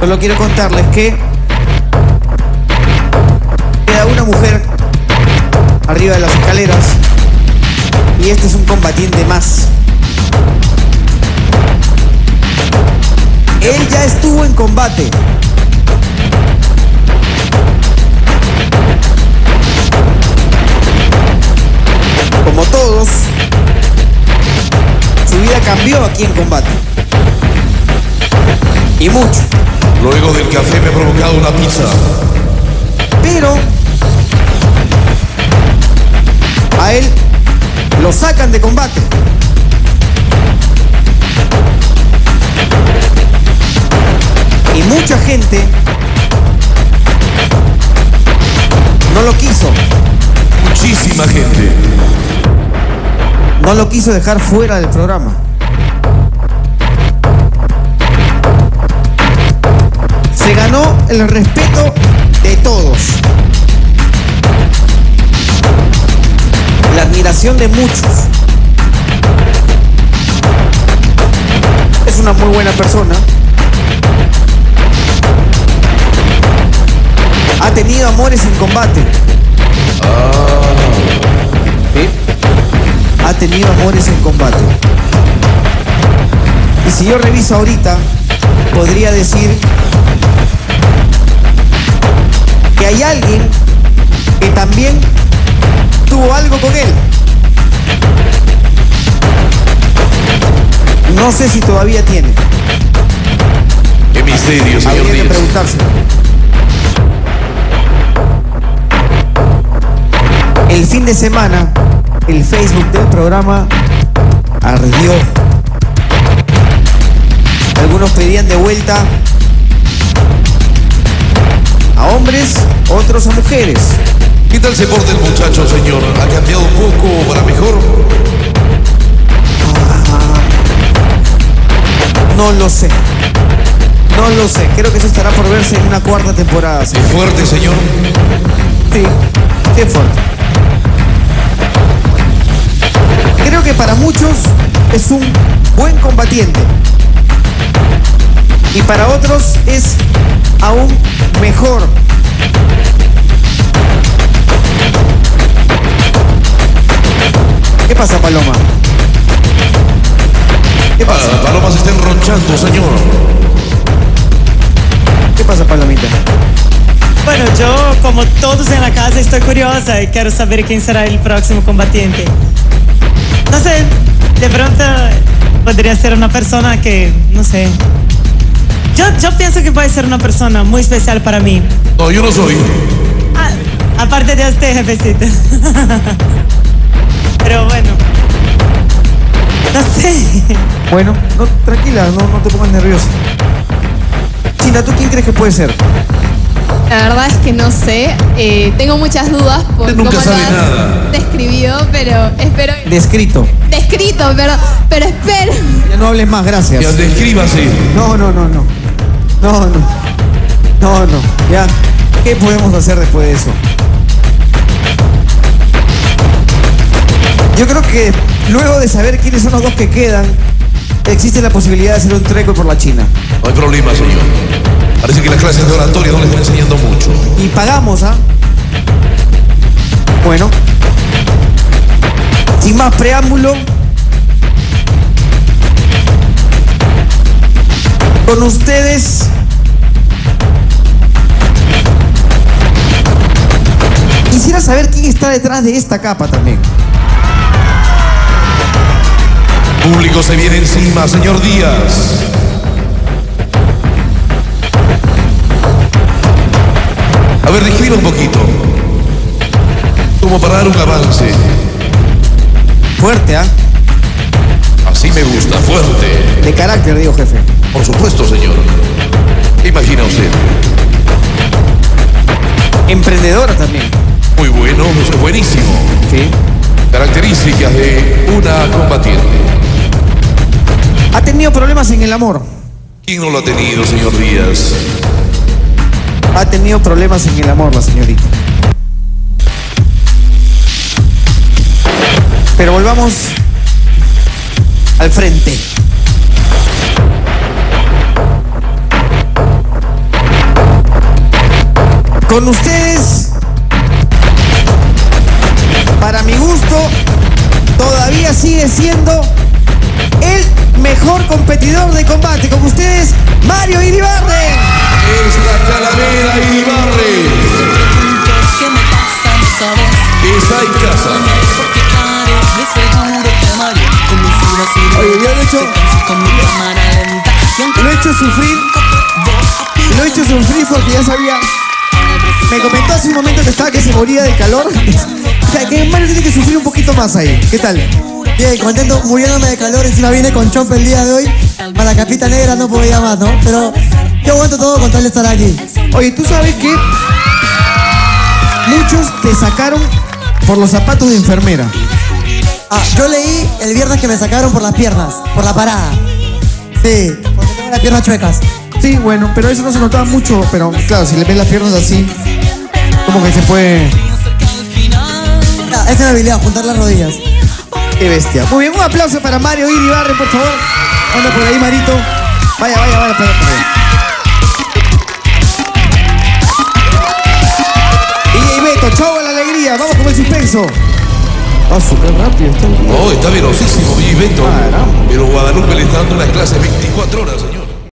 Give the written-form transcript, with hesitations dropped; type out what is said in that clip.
Solo quiero contarles que queda una mujer arriba de las escaleras y este es un combatiente más. Él ya estuvo en combate. Como todos, su vida cambió aquí en combate. Y mucho. Luego del café me ha provocado una pizza. Pero a él lo sacan de combate. Y mucha gente no lo quiso. Muchísima gente. No lo quiso dejar fuera del programa. Se ganó el respeto de todos. La admiración de muchos. Es una muy buena persona. Ha tenido amores en combate. ¿Sí? Ha tenido amores en combate. Y si yo reviso ahorita, podría decir que hay alguien que también tuvo algo con él. No sé si todavía tiene. Qué misterio, señor Habría que Díaz. preguntárselo. El fin de semana, el Facebook del programa ardió. Algunos pedían de vuelta a hombres, otros a mujeres. ¿Qué tal se porta el muchacho, señor? ¿Ha cambiado un poco para mejor? No lo sé. No lo sé. Creo que eso estará por verse en una cuarta temporada. ¿Sí? ¿Es fuerte, señor? Sí, qué fuerte. Creo que para muchos es un buen combatiente. Y para otros es aún mejor. ¿Qué pasa, Paloma? ¿Qué pasa? Paloma se está enronchando, señor. ¿Qué pasa, Palomita? Bueno, yo, como todos en la casa, estoy curiosa y quiero saber quién será el próximo combatiente. No sé, de pronto podría ser una persona que, no sé. Yo pienso que puede ser una persona muy especial para mí. No, yo no soy. Aparte de usted, jefecito. Pero bueno, no sé. Bueno, no, tranquila, no te pongas nerviosa. China, ¿tú quién crees que puede ser? La verdad es que no sé. Tengo muchas dudas por Usted nunca cómo lo sabe has nada. describido, pero espero. Descrito. Descrito, pero espero. Ya no hables más, gracias. Ya, descríbase. No. Ya, ¿qué podemos hacer después de eso? Yo creo que luego de saber quiénes son los dos que quedan, existe la posibilidad de hacer un treco por la China. No hay problema, señor. Parece que las clases de oratoria no le están enseñando mucho. Y pagamos, ¿ah? Bueno. Sin más preámbulo. Con ustedes. Quisiera saber quién está detrás de esta capa también. Público se viene encima, señor Díaz. A ver, describa un poquito. Como para dar un avance. Fuerte, ¿ah? Así me gusta, fuerte. De carácter, digo, jefe. Por supuesto, señor. ¿Qué imagina usted? Emprendedora también. Muy bueno, eso es buenísimo. Sí. Características de una combatiente. Ha tenido problemas en el amor. ¿Quién no lo ha tenido, señor Díaz? Ha tenido problemas en el amor la señorita. Pero volvamos al frente. Con ustedes, para mi gusto, todavía sigue siendo el mejor competidor de combate. Con ustedes, Mario Iribarren. Es la calavera Iribarren. Está en casa. Oye, yo lo he hecho sufrir. Lo he hecho sufrir porque ya sabía. Me comentó hace un momento que se moría de calor. O sea, que Mario tiene que sufrir un poquito más ahí. ¿Qué tal? Bien, contento, muriéndome de calor. Encima vine con chompa el día de hoy. Para la capita negra no podía más, ¿no? Pero yo aguanto todo con tal de estar aquí. Oye, ¿tú sabes que muchos te sacaron por los zapatos de enfermera? Ah, yo leí el viernes que me sacaron por las piernas, por la parada. Sí, porque tengo las piernas chuecas. Sí, bueno, pero eso no se notaba mucho. Pero claro, si le ves las piernas así, como que se puede... Esa es la habilidad, juntar las rodillas. Qué bestia. Muy bien, un aplauso para Mario Iribarren, por favor. Anda por ahí, Marito. Vaya, por ahí. Y Beto, chau a la alegría. Vamos con el suspenso. Ah, súper rápido. No, está velocísimo, Beto. Pero Guadalupe le está dando unas clases 24 horas, señor.